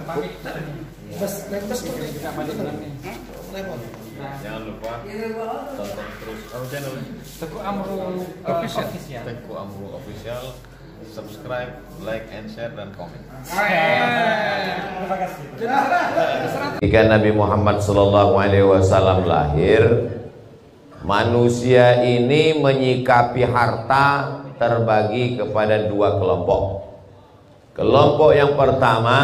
Jangan lupa tonton terus channel Tengku Amrul Official. Tengku Amrul Official. Subscribe, like, and share, dan komen. Ketika Nabi Muhammad SAW lahir, manusia ini menyikapi harta terbagi kepada dua kelompok. Kelompok yang pertama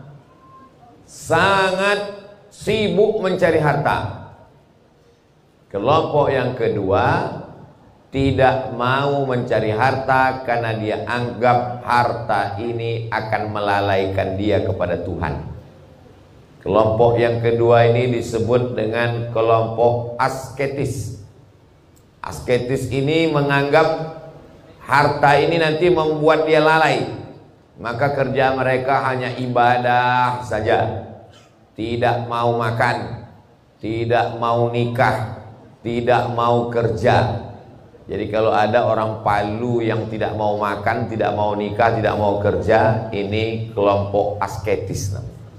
sangat sibuk mencari harta. Kelompok yang kedua tidak mau mencari harta karena dia anggap harta ini akan melalaikan dia kepada Tuhan. Kelompok yang kedua ini disebut dengan kelompok asketis. Asketis ini menganggap harta ini nanti membuat dia lalai, maka kerja mereka hanya ibadah saja, tidak mau makan, tidak mau nikah, tidak mau kerja. Jadi kalau ada orang Palu yang tidak mau makan, tidak mau nikah, tidak mau kerja, ini kelompok asketis.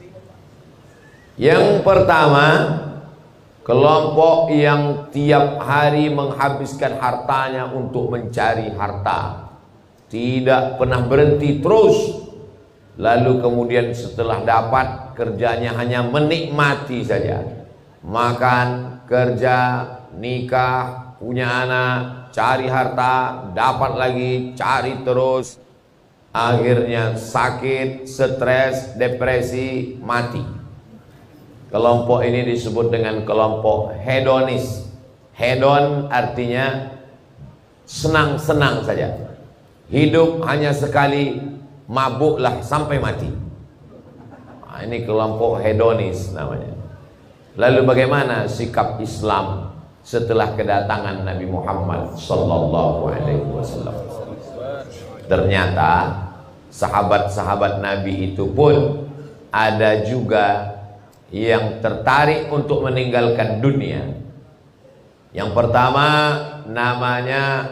Yang pertama, kelompok yang tiap hari menghabiskan hartanya untuk mencari harta, tidak pernah berhenti terus. Lalu kemudian setelah dapat, kerjanya hanya menikmati saja. Makan, kerja, nikah, punya anak, cari harta, dapat lagi, cari terus. Akhirnya sakit, stres, depresi, mati. Kelompok ini disebut dengan kelompok hedonis. Hedon artinya senang-senang saja. Hidup hanya sekali, mabuklah sampai mati. Nah, ini kelompok hedonis namanya. Lalu bagaimana sikap Islam setelah kedatangan Nabi Muhammad SAW? Ternyata sahabat-sahabat Nabi itu pun ada juga yang tertarik untuk meninggalkan dunia. Yang pertama namanya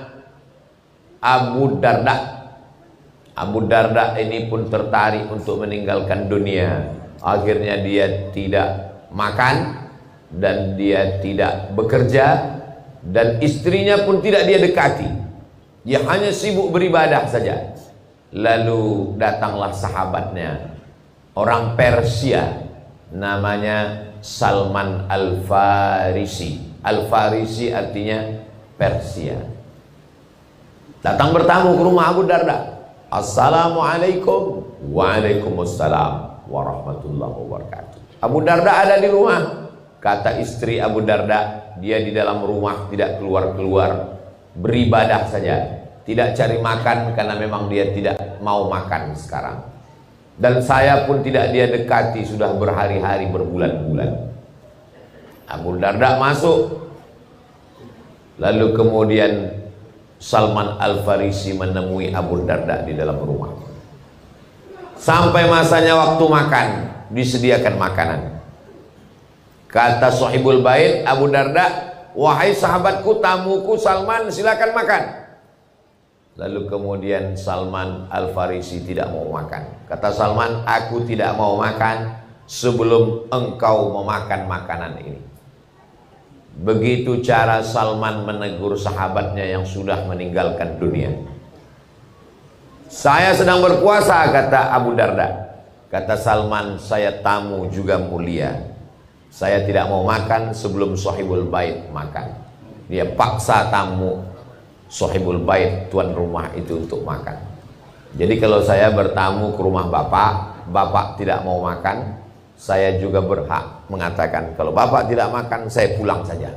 Abu Darda. Abu Darda ini pun tertarik untuk meninggalkan dunia. Akhirnya dia tidak makan dan dia tidak bekerja, dan istrinya pun tidak dia dekati. Dia hanya sibuk beribadah saja. Lalu datanglah sahabatnya, orang Persia, namanya Salman Al-Farisi. Al-Farisi artinya Persia. Datang bertamu ke rumah Abu Darda. Assalamualaikum. Waalaikumsalam warahmatullahi wabarakatuh. Abu Darda ada di rumah. Kata istri Abu Darda, dia di dalam rumah tidak keluar-keluar, beribadah saja, tidak cari makan karena memang dia tidak mau makan sekarang. Dan saya pun tidak dia dekati sudah berhari-hari, berbulan-bulan. Abu Darda masuk. Lalu kemudian Salman Al-Farisi menemui Abu Darda di dalam rumah. Sampai masanya waktu makan, disediakan makanan. Kata sahibul bait Abu Darda, wahai sahabatku, tamuku Salman, silakan makan. Lalu kemudian Salman Al-Farisi tidak mau makan. Kata Salman, aku tidak mau makan sebelum engkau memakan makanan ini. Begitu cara Salman menegur sahabatnya yang sudah meninggalkan dunia. Saya sedang berpuasa, kata Abu Darda. Kata Salman, saya tamu juga mulia. Saya tidak mau makan sebelum sahibul bait makan. Dia paksa tamu sahibul bait, tuan rumah itu, untuk makan. Jadi kalau saya bertamu ke rumah bapak, bapak tidak mau makan, saya juga berhak mengatakan kalau bapak tidak makan, saya pulang saja.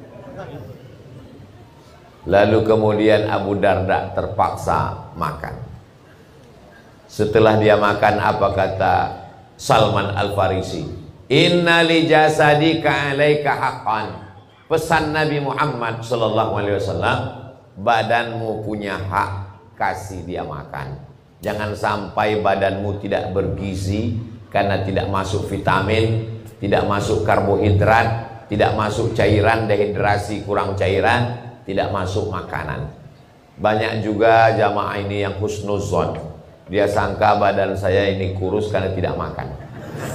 Lalu kemudian Abu Darda terpaksa makan. Setelah dia makan, apa kata Salman Al-Farisi? Inna li jasadika alaika haqqan. Pesan Nabi Muhammad SAW, badanmu punya hak, kasih dia makan. Jangan sampai badanmu tidak bergizi karena tidak masuk vitamin, tidak masuk karbohidrat, tidak masuk cairan, dehidrasi, kurang cairan, tidak masuk makanan. Banyak juga jamaah ini yang husnuzon, dia sangka badan saya ini kurus karena tidak makan.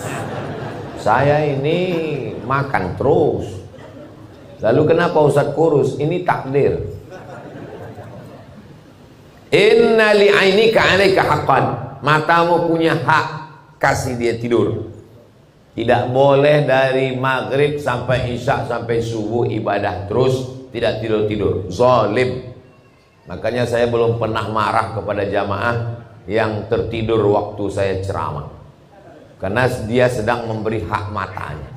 Saya ini makan terus. Lalu kenapa Ustaz kurus? Ini takdir. Inna li'ainika 'alaika haqqan. Matamu punya hak, kasih dia tidur. Tidak boleh dari maghrib sampai isya sampai subuh ibadah terus, tidak tidur-tidur. Zalim. Makanya saya belum pernah marah kepada jamaah yang tertidur waktu saya ceramah, karena dia sedang memberi hak matanya.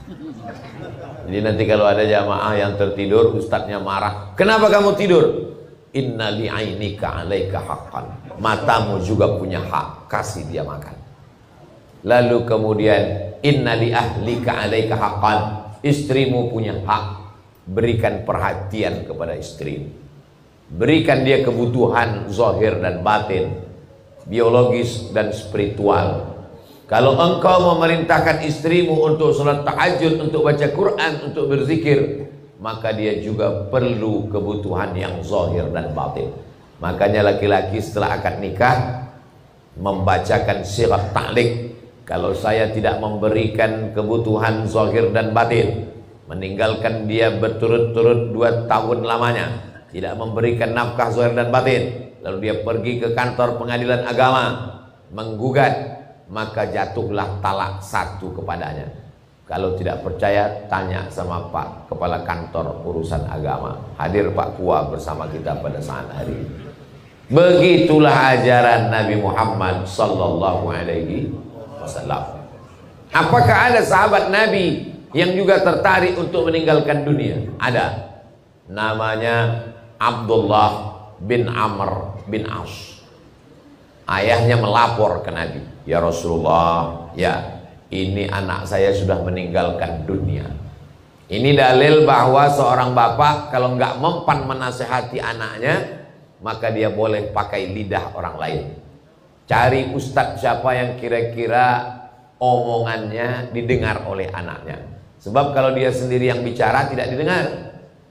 Jadi nanti kalau ada jamaah yang tertidur, ustadznya marah, kenapa kamu tidur? Inna li'ainika 'alaika haqqan. Matamu juga punya hak, kasih dia makan. Lalu kemudian inna li ahlika 'alaika haqqan. Istrimu punya hak, berikan perhatian kepada istrimu. Berikan dia kebutuhan zahir dan batin, biologis dan spiritual. Kalau engkau memerintahkan istrimu untuk sholat tahajud, untuk baca Quran, untuk berzikir, maka dia juga perlu kebutuhan yang zahir dan batin. Makanya laki-laki setelah akad nikah membacakan sirat ta'liq. Kalau saya tidak memberikan kebutuhan zahir dan batin, meninggalkan dia berturut-turut 2 tahun lamanya, tidak memberikan nafkah zahir dan batin, lalu dia pergi ke kantor pengadilan agama menggugat, maka jatuhlah talak 1 kepadanya. Kalau tidak percaya, tanya sama Pak Kepala Kantor Urusan Agama. Hadir Pak Kua bersama kita pada saat hari ini. Begitulah ajaran Nabi Muhammad sallallahu alaihi wasallam. Apakah ada sahabat Nabi yang juga tertarik untuk meninggalkan dunia? Ada. Namanya Abdullah bin Amr bin As. Ayahnya melapor ke Nabi, ya Rasulullah, ya ini anak saya sudah meninggalkan dunia. Ini dalil bahwa seorang bapak kalau nggak mempan menasehati anaknya, maka dia boleh pakai lidah orang lain. Cari ustadz siapa yang kira-kira omongannya didengar oleh anaknya. Sebab kalau dia sendiri yang bicara tidak didengar.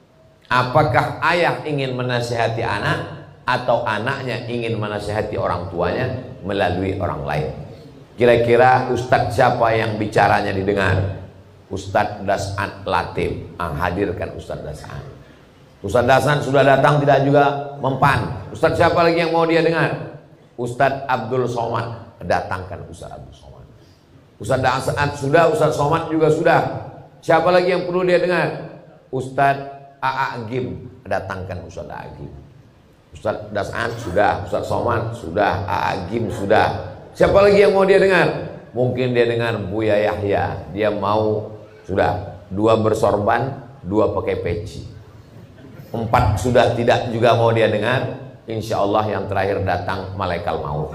Apakah ayah ingin menasehati anak, atau anaknya ingin menasehati orang tuanya melalui orang lain? Kira-kira ustadz siapa yang bicaranya didengar? Ustadz Das'an Latif. Hadirkan Ustadz Das'an. Ustadz Das'an sudah datang tidak juga mempan. Ustadz siapa lagi yang mau dia dengar? Ustadz Abdul Somad. Datangkan Ustadz Abdul Somad. Ustadz Das'an sudah, Ustadz Somad juga sudah. Siapa lagi yang perlu dia dengar? Ustadz A'agim. Datangkan Ustadz A'agim. Ustadz Das'an sudah, Ustadz Somad sudah, A'agim sudah. Siapa lagi yang mau dia dengar? Mungkin dia dengar Buya Yahya. Dia mau sudah 2 bersorban, 2 pakai peci. 4 sudah tidak juga mau dia dengar. Insya Allah yang terakhir datang malaikat maut.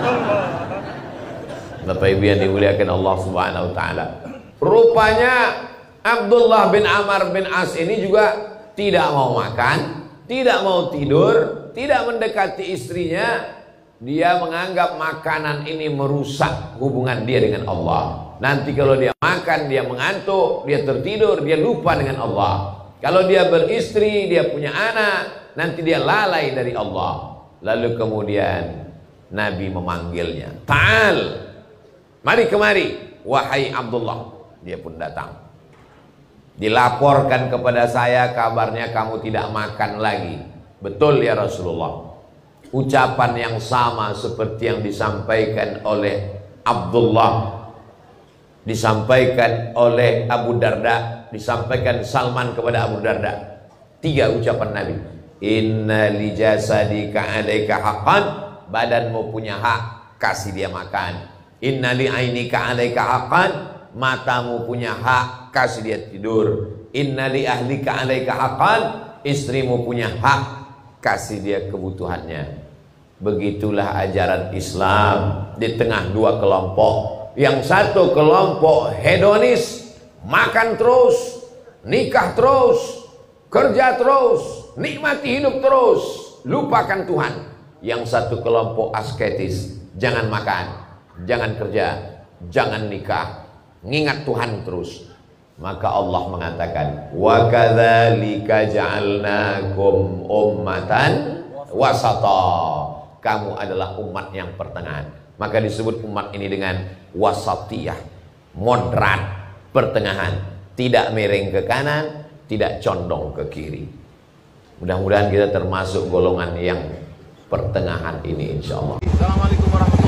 Bapak Ibu yang dimuliakan Allah Subhanahu wa taala. Rupanya Abdullah bin Amr bin As ini juga tidak mau makan, tidak mau tidur, tidak mendekati istrinya. Dia menganggap makanan ini merusak hubungan dia dengan Allah. Nanti kalau dia makan, dia mengantuk, dia tertidur, dia lupa dengan Allah. Kalau dia beristri, dia punya anak, nanti dia lalai dari Allah. Lalu kemudian Nabi memanggilnya, Ta'al, mari kemari, wahai Abdullah. Dia pun datang. Dilaporkan kepada saya kabarnya kamu tidak makan lagi. Betul ya Rasulullah. Ucapan yang sama seperti yang disampaikan oleh Abdullah, disampaikan oleh Abu Darda, disampaikan Salman kepada Abu Darda. 3 ucapan Nabi. Inna li jasadika 'alaika haqqan. Badanmu punya hak, kasih dia makan. Inna li ainika 'alaika haqqan. Matamu punya hak, kasih dia tidur. Inna li ahlika 'alaika haqqan. Istrimu punya hak, kasih dia kebutuhannya. Begitulah ajaran Islam di tengah 2 kelompok. Yang satu kelompok hedonis, makan terus, nikah terus, kerja terus, nikmati hidup terus, lupakan Tuhan. Yang satu kelompok asketis, jangan makan, jangan kerja, jangan nikah, ngingat Tuhan terus. Maka Allah mengatakan, wa kadzalika ja'alnakum ummatan wasata. Kamu adalah umat yang pertengahan. Maka disebut umat ini dengan wasatiyah, moderat. pertengahan, tidak miring ke kanan, tidak condong ke kiri. Mudah-mudahan kita termasuk golongan yang pertengahan ini, insya Allah. Assalamualaikum warahmatullahi wabarakatuh.